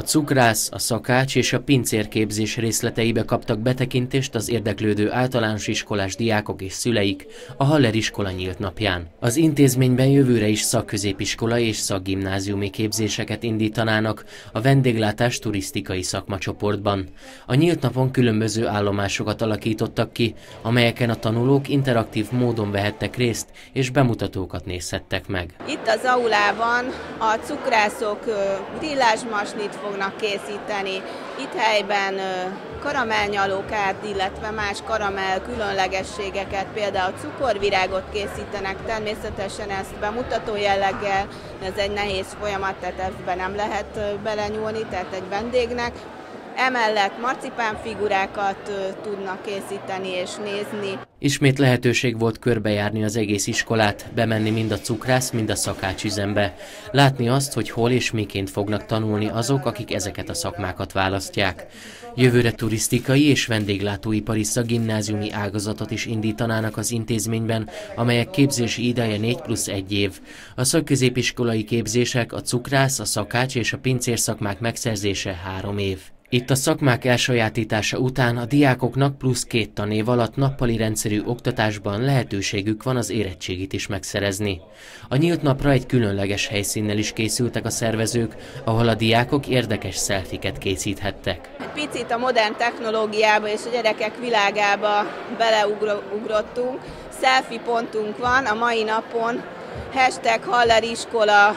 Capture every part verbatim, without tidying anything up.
cukrász, a szakács és a pincérképzés részleteibe kaptak betekintést az érdeklődő általános iskolás diákok és szüleik a Haller iskola nyílt napján. Az intézményben jövőre is szakközépiskola és szakgimnáziumi képzéseket indítanának a vendéglátás turisztikai szakmacsoportban. A nyílt napon különböző állomásokat alakítottak ki, amelyeken a tanulók interaktív módon vehettek részt és bemutatókat nézhettek meg. Itt az aulában a cukrászok grillázsmasnit fognak készíteni, itt helyben karamellnyalókát, illetve más karamell különlegességeket, például cukorvirágot készítenek, természetesen ezt bemutató jelleggel, ez egy nehéz folyamat, tehát ebbe nem lehet belenyúlni, tehát egy vendégnek. Emellett marcipánfigurákat tudnak készíteni és nézni. Ismét lehetőség volt körbejárni az egész iskolát, bemenni mind a cukrász, mind a szakácsüzembe. Látni azt, hogy hol és miként fognak tanulni azok, akik ezeket a szakmákat választják. Jövőre turisztikai és vendéglátóipari szakgimnáziumi ágazatot is indítanának az intézményben, amelyek képzési ideje négy plusz egy év. A szakközépiskolai képzések, a cukrász, a szakács és a pincér szakmák megszerzése három év. Itt a szakmák elsajátítása után a diákoknak plusz két tanév alatt nappali rendszerű oktatásban lehetőségük van az érettségit is megszerezni. A nyílt napra egy különleges helyszínnel is készültek a szervezők, ahol a diákok érdekes szelfiket készíthettek. Egy picit a modern technológiába és a gyerekek világába beleugrottunk. Selfie pontunk van a mai napon, hashtag Haller iskola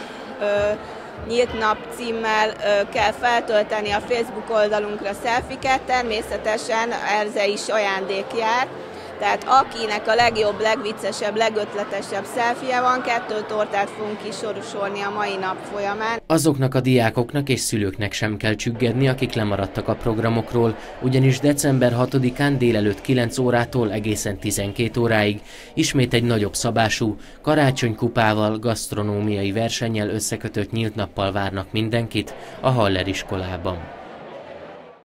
nyílt nap címmel kell feltölteni a Facebook oldalunkra szelfiket, természetesen erre is ajándék jár. Tehát akinek a legjobb, legviccesebb, legötletesebb szelfije van, kettő tortát fogunk kisorsolni a mai nap folyamán. Azoknak a diákoknak és szülőknek sem kell csüggedni, akik lemaradtak a programokról, ugyanis december hatodikán délelőtt kilenc órától egészen tizenkét óráig ismét egy nagyobb szabású, karácsonykupával, gasztronómiai versennyel összekötött nyílt nappal várnak mindenkit a Haller iskolában.